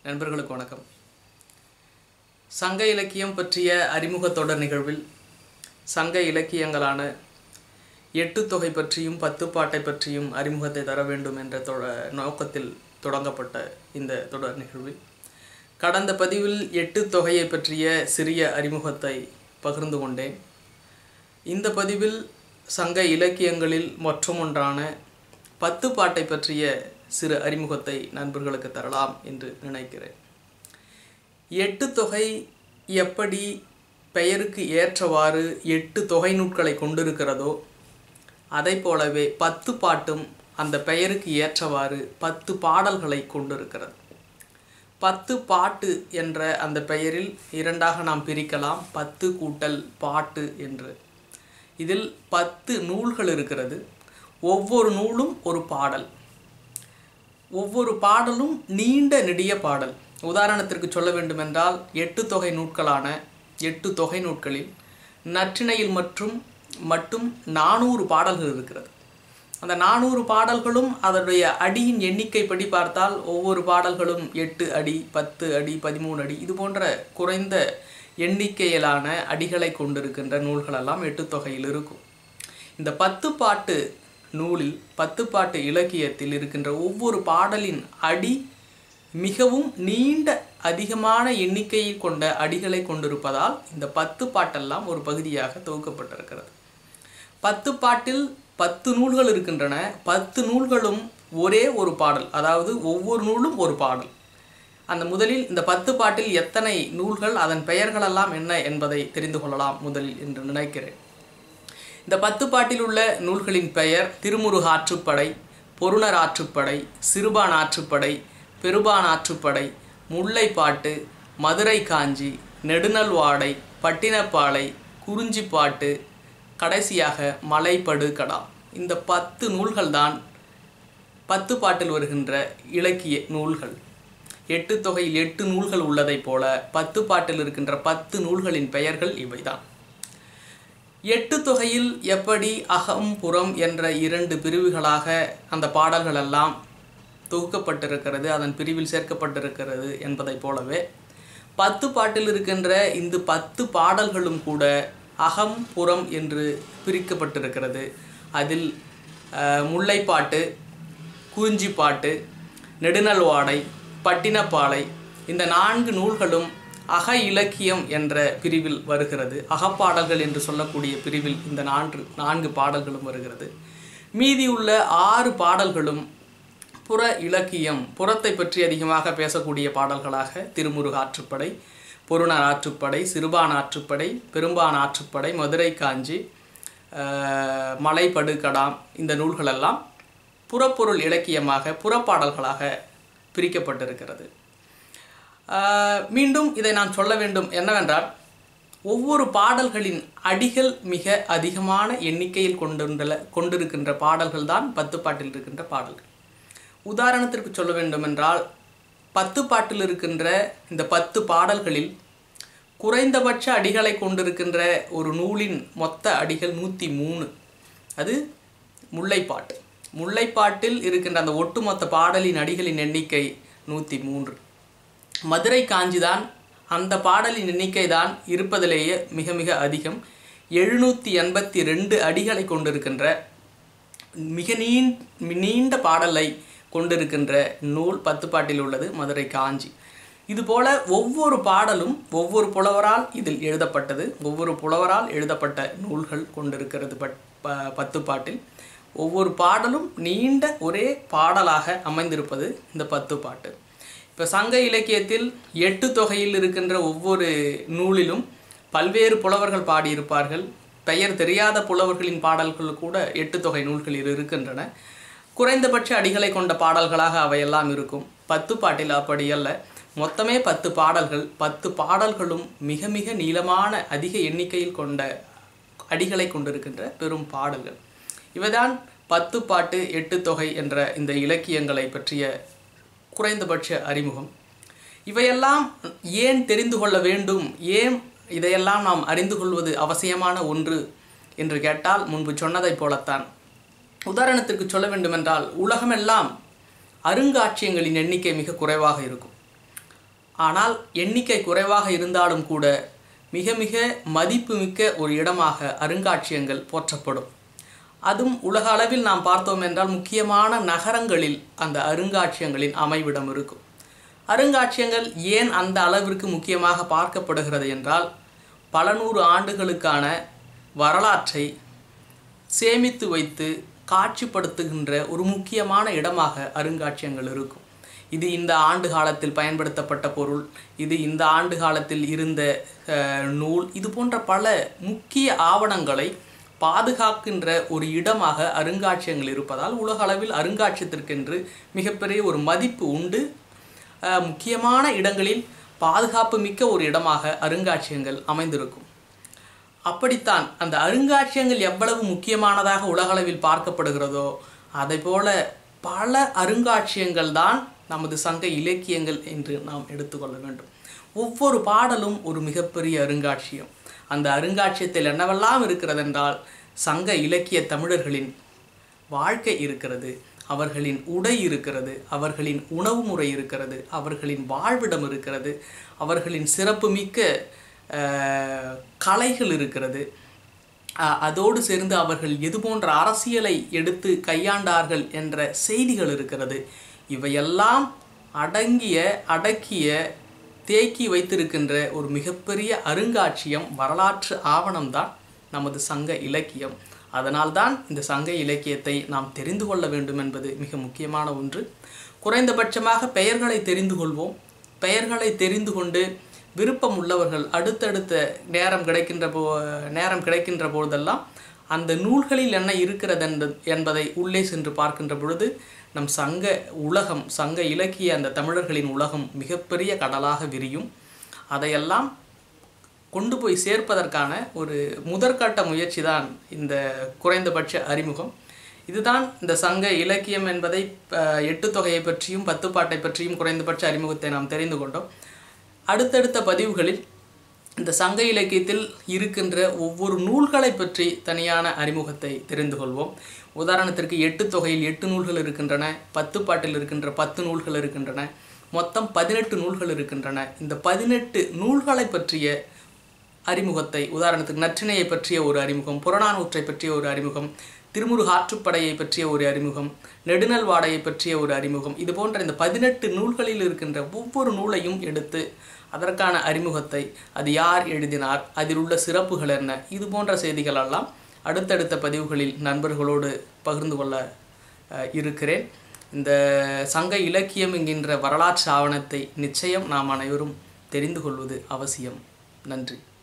நண்பர்களுக்கு வணக்கம். சங்க இலக்கியம் பற்றிய அறிமுக தொடர் நிகழ்வில் சங்க இலக்கியங்களான 8 தொகை பற்றியும் 10 பாட்டை பற்றியும் அறிமுகத்தை தர வேண்டும் என்ற நோக்கத்தில் தொடங்கப்பட்ட இந்த தொடர் நிகழ்வில் கடந்த பதிவில் 8 தொகையை பற்றிய சிறிய அறிமுகத்தை பகிர்ந்து கொண்டேன். இந்த பதிவில் சங்க இலக்கியங்களில் மற்றொன்றான 10 பாட்டை பற்றிய சிறு அறிமுகத்தை நண்பர்களுக்கு தரலாம் என்று நினைக்கிறேன். 8 தொகை எப்படி பெயருக்கு ஏற்றவாறு 8 தொகை நூட்களை கொண்டிருக்கிறதோ அதை போலவே 10 பாட்டும் அந்த பெயருக்கு ஏற்றவாறு 10 பாடல்களை கொண்டிருக்கிறது. 10 பாட்டு என்ற அந்த பெயரில் இரண்டாக நாம் பிரிக்கலாம், 10 கூட்டல் பாட்டு என்று. இதில் 10 நூல்கள் இருக்கிறது. ஒவ்வொரு நூலும் ஒரு பாடல். ஒவ்வொரு பாடலும் நீண்ட நெடிய பாடல். உதாரணத்திற்கு சொல்ல வேண்டுமென்றால் 8 தொகை நூட்களான 8 தொகை நூட்களில் நற்றிணையில் மட்டும் 400 பாடல்கள் இருக்கிறது. அந்த 400 பாடல்களும் அதனுடைய அடியின் எண்ணிக்கை படி பார்த்தால் ஒவ்வொரு பாடல்களும் 8 அடி, 10 அடி, 13 அடி இது போன்ற குறைந்த எண்ணிக்கையிலான அடிகளை கொண்டிருக்கின்ற நூல்களெல்லாம் 8 தொகையில் இருக்கும். இந்த 10 பாட்டு நூலில் 10 பாட்டு இலக்கியத்தில் இருக்கின்ற ஒவ்வொரு பாடலின் அடி மிகவும் நீண்ட அதிகமான எண்ணிக்கையை கொண்ட அடிகளை கொண்டிருப்பதால் இந்த 10 பாட்டெல்லாம் ஒரு பகுதியாக தொகுக்கப்பட்டிருக்கிறது. 10 பாட்டில் 10 நூல்கள் இருக்கின்றன. 10 நூல்களும் ஒரே ஒரு பாடல், அதாவது ஒவ்வொரு நூலும் ஒரு பாடல். அந்த முதலில் இந்த 10 பாட்டில் எத்தனை நூல்கள், அதன் பெயர்களெல்லாம் என்ன என்பதை தெரிந்து கொள்ளலாம் முதலில் என்று நினைக்கிறேன். இந்த 10 பாட்டில் உள்ள நூல்களின் பெயர் திருமுருக ஆற்றுப்படை, பொருணர் ஆற்றுப்படை, சிறுபான் ஆற்றுப்படை, பெருபான் ஆற்றுப்படை, முல்லைப்பாட்டு, மதுரை காஞ்சி, நெடுநல்வாடை, பட்டினப்பாலை, குறிஞ்சிப்பாட்டு, கடைசியாக மலைப்படு கடா. இந்த 10 நூல்கள் தான் 10 பாட்டில் வருகின்ற இலக்கிய நூல்கள். 8 தொகையில் 8 நூல்கள் உள்ளதைப் போல 10 பாட்டில் இருக்கின்ற 10 நூல்களின் பெயர்கள் இவைதான். 8 தொகையில் எப்படி அகம் புறம் என்ற 2 பிரிவுகளாக அந்த பாடல்கள் எல்லாம் தொகுக்கப்பட்டிருக்கிறது, அதன் பிரிவில் சேர்க்கப்பட்டிருக்கிறது என்பதை போலவே 10 பாட்டில் இருக்கின்ற இந்த 10 பாடல்களும் கூட அகம் புறம் என்று பிரிக்கப்பட்டிருக்கிறது. அதில் முல்லைப்பாட்டு, குறிஞ்சிப்பாட்டு, நெடுநல்வாடை, பட்டினப்பாலை இந்த 4 நூல்களும் அக இலக்கியம் என்ற பிரிவில் வருகிறது. அகப்பாடல்கள் என்று சொல்லக்கூடிய பிரிவில் இந்த 4 பாடல்களும் வருகிறது. மீதியுள்ள 6 பாடல்களும் புற இலக்கியம், புறத்தை பற்றி அதிகமாக பேசக்கூடிய பாடல்களாக திருமுருக ஆற்றுப்படை, பொருணர் ஆற்றுப்படை, சிறுபான் ஆற்றுப்படை, பெரும்பான் ஆற்றுப்படை, மதுரை காஞ்சி, மலைப்படு கடாம் இந்த நூல்களெல்லாம் புறப்பொருள் இலக்கியமாக புறப்பாடல்களாக பிரிக்கப்பட்டிருக்கிறது. மீண்டும் இதை நான் சொல்ல வேண்டும் என்னவென்றால், ஒவ்வொரு பாடல்களின் அடிகள் மிக அதிகமான எண்ணிக்கையில் கொண்டிருக்கின்ற பாடல்கள் தான் 10 பாட்டில் இருக்கின்ற பாடல்கள். உதாரணத்திற்கு சொல்ல வேண்டுமென்றால் 10 பாட்டில் இருக்கின்ற இந்த 10 பாடல்களில் குறைந்தபட்ச அடிகளை கொண்டிருக்கின்ற ஒரு நூலின் மொத்த அடிகள் 103. அது முல்லைப்பாட்டு. முல்லைப்பாட்டில் இருக்கின்ற அந்த ஒட்டுமொத்த பாடலின் அடிகளின் எண்ணிக்கை 103. மதுரை காஞ்சி தான் அந்த பாடலின் எண்ணிக்கை தான் இருப்பதிலேயே மிக மிக அதிகம். 782 அடிகளை கொண்டிருக்கின்ற மிக நீண்ட பாடலை கொண்டிருக்கின்ற நூல் 10 பாட்டில் உள்ளது மதுரை காஞ்சி. இதுபோல ஒவ்வொரு பாடலும் ஒவ்வொரு புலவரால் இதில் எழுதப்பட்டது, ஒவ்வொரு புலவரால் எழுதப்பட்ட நூல்கள் கொண்டிருக்கிறது 10 பாட்டில். ஒவ்வொரு பாடலும் நீண்ட ஒரே பாடலாக அமைந்திருப்பது இந்த 10 பாட்டு. இப்போ சங்க இலக்கியத்தில் 8 தொகையில் இருக்கின்ற ஒவ்வொரு நூலிலும் பல்வேறு புலவர்கள் பாடியிருப்பார்கள். பெயர் தெரியாத புலவர்களின் பாடல்கள் கூட 8 தொகை நூல்களில் இருக்கின்றன. குறைந்தபட்ச அடிகளை கொண்ட பாடல்களாக அவையெல்லாம் இருக்கும். 10 பாட்டில் அப்படி அல்ல, மொத்தமே 10 பாடல்கள். 10 பாடல்களும் மிக மிக நீளமான அதிக எண்ணிக்கையில் கொண்ட அடிகளை கொண்டிருக்கின்ற பெரும் பாடல்கள். இவைதான் 10 பாட்டு 8 தொகை என்ற இந்த இலக்கியங்களை பற்றிய குறைந்தபட்ச அறிமுகம். இவையெல்லாம் ஏன் தெரிந்து கொள்ள வேண்டும், ஏன் இதையெல்லாம் நாம் அறிந்து கொள்வது அவசியமான ஒன்று என்று கேட்டால் முன்பு சொன்னதைப் போலத்தான். உதாரணத்திற்கு சொல்ல வேண்டுமென்றால் உலகமெல்லாம் அருங்காட்சியகங்களின் எண்ணிக்கை மிக குறைவாக இருக்கும். ஆனால் எண்ணிக்கை குறைவாக இருந்தாலும் கூட மிக மிக மதிப்புமிக்க ஒரு இடமாக அருங்காட்சியகங்கள் போற்றப்படும். அதுவும் உலக அளவில் நாம் பார்த்தோம் என்றால் முக்கியமான நகரங்களில் அந்த அருங்காட்சியகங்களின் அமைவிடம் இருக்கும். அருங்காட்சியகங்கள் ஏன் அந்த அளவிற்கு முக்கியமாக பார்க்கப்படுகிறது என்றால், பல நூறு ஆண்டுகளுக்கான வரலாற்றை சேமித்து வைத்து காட்சிப்படுத்துகின்ற ஒரு முக்கியமான இடமாக அருங்காட்சியகங்கள் இருக்கும். இது இந்த ஆண்டு காலத்தில் பயன்படுத்தப்பட்ட பொருள், இது இந்த ஆண்டு காலத்தில் இருந்த நூல், இது போன்ற பல முக்கிய ஆவணங்களை பாதுகாக்கின்ற ஒரு இடமாக அருங்காட்சியகங்கள் இருப்பதால் உலக அளவில் அருங்காட்சியகத்திற்கென்று மிகப்பெரிய ஒரு மதிப்பு உண்டு. முக்கியமான இடங்களில் பாதுகாப்பு மிக்க ஒரு இடமாக அருங்காட்சியகங்கள் அமைந்திருக்கும். அப்படித்தான் அந்த அருங்காட்சியகங்கள் எவ்வளவு முக்கியமானதாக உலகளவில் பார்க்கப்படுகிறதோ அதைப்போல பல அருங்காட்சியகங்கள் தான் நமது சங்க இலக்கியங்கள் என்று நாம் எடுத்துக்கொள்ள வேண்டும். ஒவ்வொரு பாடலும் ஒரு மிகப்பெரிய அருங்காட்சியம். அந்த அருங்காட்சியத்தில் என்னவெல்லாம் இருக்கிறது என்றால், சங்க இலக்கிய தமிழர்களின் வாழ்க்கை இருக்கிறது, அவர்களின் உடை இருக்கிறது, அவர்களின் உணவு முறை இருக்கிறது, அவர்களின் வாழ்விடம் இருக்கிறது, அவர்களின் சிறப்புமிக்க கலைகள் இருக்கிறது. அதோடு சேர்ந்து அவர்கள் எது போன்ற அரசியலை எடுத்து கையாண்டார்கள் என்ற செய்திகள் இருக்கிறது. இவையெல்லாம் அடக்கிய தேக்கி வைத்திருக்கின்ற ஒரு மிகப்பெரிய அருங்காட்சியம், வரலாற்று ஆவணம்தான் நமது சங்க இலக்கியம். அதனால்தான் இந்த சங்க இலக்கியத்தை நாம் தெரிந்து கொள்ள வேண்டும் என்பது மிக முக்கியமான ஒன்று. குறைந்தபட்சமாக பெயர்களை தெரிந்து கொள்வோம். பெயர்களை தெரிந்து கொண்டு விருப்பம் உள்ளவர்கள் அடுத்தடுத்த நேரம் கிடைக்கின்ற போதெல்லாம் அந்த நூல்களில் என்ன இருக்கிறது என்பதை உள்ளே சென்று பார்க்கின்ற பொழுது நம் சங்க இலக்கிய அந்த தமிழர்களின் உலகம் மிகப்பெரிய கடலாக விரியும். அதையெல்லாம் கொண்டு போய் சேர்ப்பதற்கான ஒரு முதற்கட்ட முயற்சி தான் இந்த குறைந்தபட்ச அறிமுகம். இதுதான் இந்த சங்க இலக்கியம் என்பதை 8 தொகையை பற்றியும் 10 பாட்டை பற்றியும் குறைந்தபட்ச அறிமுகத்தை நாம் தெரிந்து கொண்டோம். அடுத்தடுத்த பதிவுகளில் இந்த சங்க இலக்கியத்தில் இருக்கின்ற ஒவ்வொரு நூல்களை பற்றி தனியான அறிமுகத்தை தெரிந்து கொள்வோம். உதாரணத்திற்கு 8 தொகையில் 8 நூல்கள் இருக்கின்றன, 10 பாட்டில் இருக்கின்ற 10 நூல்கள் இருக்கின்றன, மொத்தம் 18 நூல்கள் இருக்கின்றன. இந்த 18 நூல்களை பற்றிய அறிமுகத்தை, உதாரணத்துக்கு நற்றிணையை பற்றிய ஒரு அறிமுகம், புறநானூற்றை பற்றிய ஒரு அறிமுகம், திருமுருக ஆற்றுப்படையை பற்றிய ஒரு அறிமுகம், நெடுநல் வாடையை பற்றிய ஒரு அறிமுகம், இது போன்ற இந்த 18 நூல்களில் இருக்கின்ற ஒவ்வொரு நூலையும் எடுத்து அதற்கான அறிமுகத்தை, அது யார் எழுதினார், அதில் உள்ள சிறப்புகள் என்ன, இது போன்ற செய்திகளெல்லாம் அடுத்தடுத்த பதிவுகளில் நண்பர்களோடு பகிர்ந்து கொள்ள இருக்கிறேன். இந்த சங்க இலக்கியம் என்கின்ற வரலாற்று ஆவணத்தை நிச்சயம் நாம் அனைவரும் தெரிந்து கொள்வது அவசியம். நன்றி.